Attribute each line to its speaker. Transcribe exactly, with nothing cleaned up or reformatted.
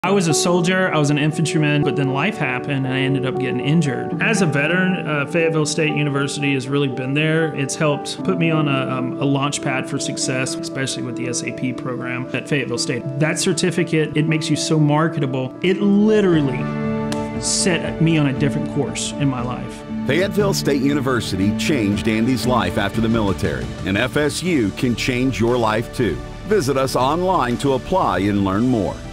Speaker 1: I was a soldier, I was an infantryman, but then life happened and I ended up getting injured. As a veteran, uh, Fayetteville State University has really been there. It's helped put me on a, um, a launch pad for success, especially with the S A P program at Fayetteville State. That certificate, it makes you so marketable. It literally set me on a different course in my life.
Speaker 2: Fayetteville State University changed Andy's life after the military, and F S U can change your life too. Visit us online to apply and learn more.